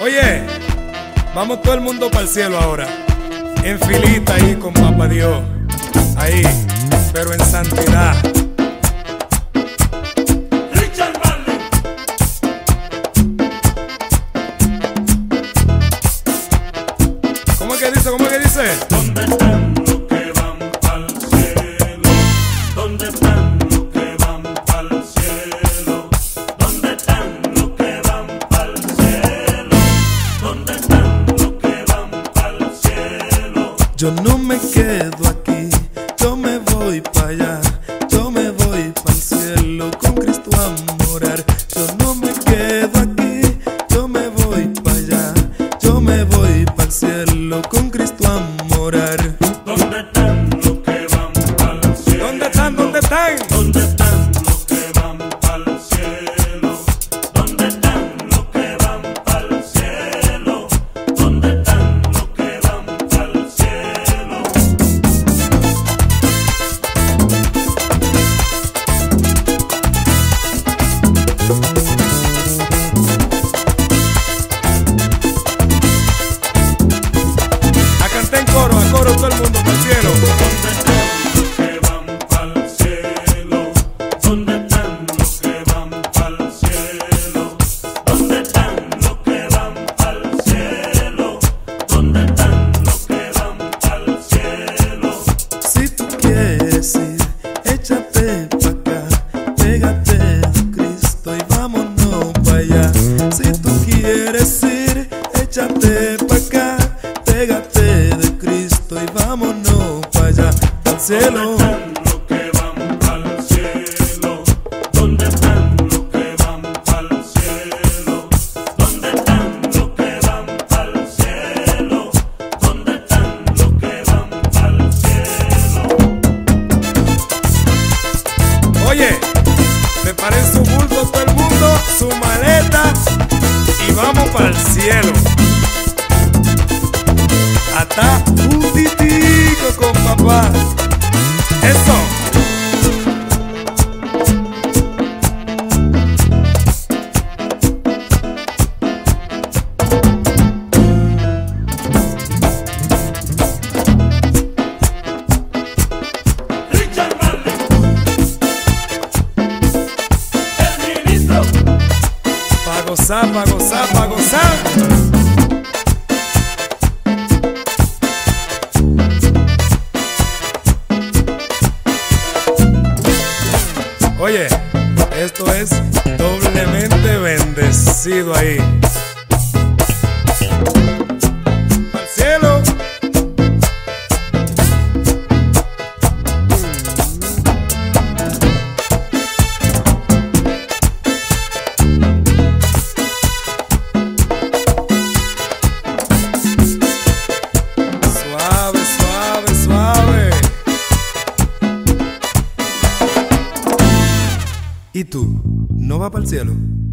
Oye, vamos todo el mundo para el cielo ahora, en filita ahí con Papá Dios, ahí, pero en santidad. ¿Cómo es que dice? ¿Cómo es que dice? ¿Dónde están los que van pa'l cielo? ¿Dónde están los que van pa'l cielo? ¿Dónde están los que van pa'l cielo? ¿Dónde están los que van pa'l cielo? Yo no me quedo aquí, yo me voy para allá, yo me voy para el cielo con Cristo a morar. Yo no me quedo aquí, yo me voy para allá, yo me voy para el cielo con Cristo a morar. ¿Dónde están los que van pa'l cielo? ¿Dónde están? ¿Dónde están? ¿Dónde están los que van pa'l cielo? ¿Dónde están los que van pa'l cielo? ¿Dónde están los que van pa'l cielo? A cantar en coro, a coro todo el mundo para el cielo. ¿Dónde están los que van pa'l cielo? ¿Dónde están los que van pa'l cielo? ¿Dónde están los que van pa'l cielo? ¿Dónde están los que van pa'l cielo? Si tú quieres ir, échate pa' acá, pégate de Cristo y vámonos pa' allá. Si tú quieres ir, échate pa' acá, pégate de Cristo y vámonos pa' allá, al cielo. ¿Dónde están los que van pa'l cielo? ¿Dónde están los que van pa'l cielo? ¿Dónde están los que van pa'l cielo? ¿Dónde están los que van pa'l cielo? Oye, preparen su bulto todo el mundo, su maleta y vamos para el cielo. Hasta un titico con papá. Eso. Richard Marley, el ministro. Pa' gozar, pa' gozar, pa' gozar. Oye, esto es doblemente bendecido ahí. Al cielo. Suave, suave, suave. ¿Y tú? ¿No vas para el cielo?